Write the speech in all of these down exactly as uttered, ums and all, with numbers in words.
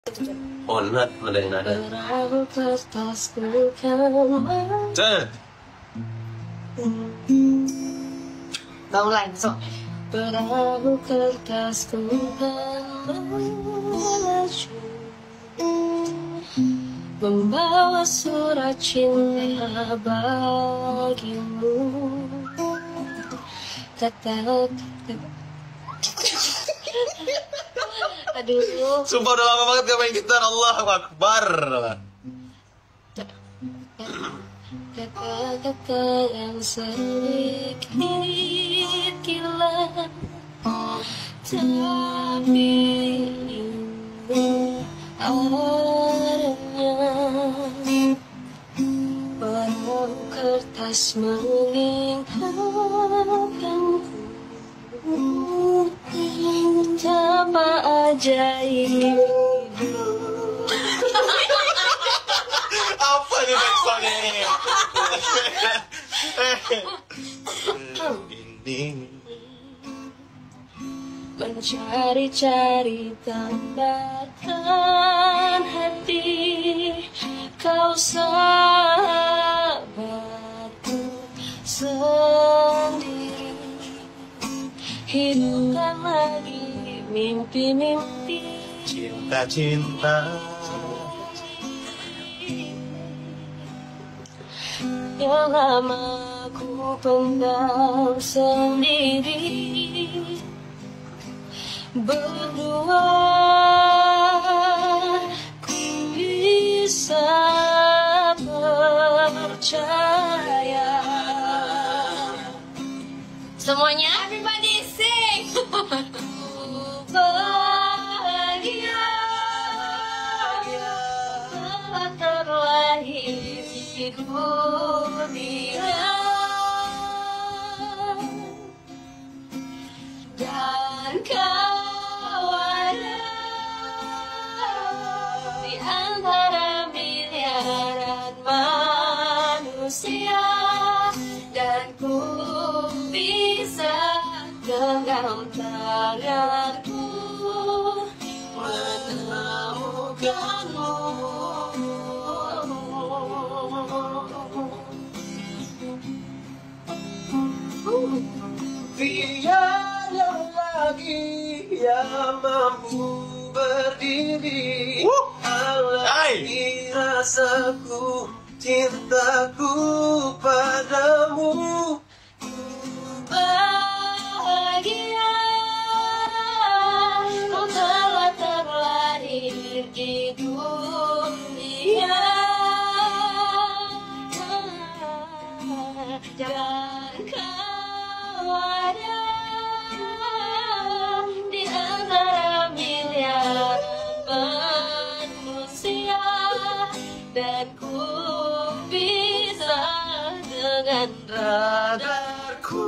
Oh, nada, nada, nada. Cek. Gak mulai, masuk. Perahu kertasku kan melaju, membawa surat cinta bagimu. Tetap. Aduh. Sumpah udah lama banget gak main gitar. Allahu Akbar. Kata-kata yang sedikit gila, tapi ini adanya. Perahu kertas mengingatkanku betapa ajaib hidup. Apa nih next songnya ini? Ini mencari-cari tambatan hati, kau sahabatku sendiri. Hidupkan lagi mimpi-mimpi cinta-cinta yang lama ku pendam sendiri. Berdua ku bisa percaya. Semuanya, everybody sing. Ku bahagia telah terlahir di dunia, dan kau ada di antara miliaran manusia, dan ku bisa genggam tanganku menemukanmu. tiada lagi yang mampu berdiri halangi rasaku, cintaku padamu. Bahagia kau telah terlahir di dunia, dan kau ada di antara miliaran manusia, dan ku bisa dengan radarku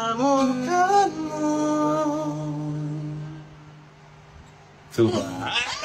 menemukanmu. Tuh.